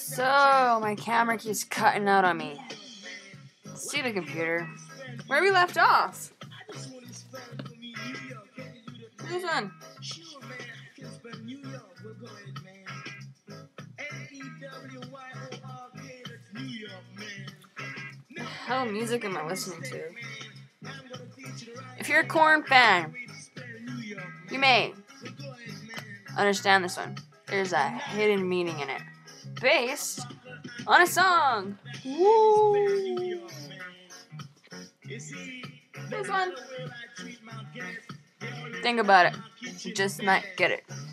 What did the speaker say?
So, my camera keeps cutting out on me. See the computer. Where we left off? Who's on? The hell music am I listening to? If you're a Korn fan, you may understand this one. There's a hidden meaning in it, based on a song. Woo! This one. Think about it. You just might get it.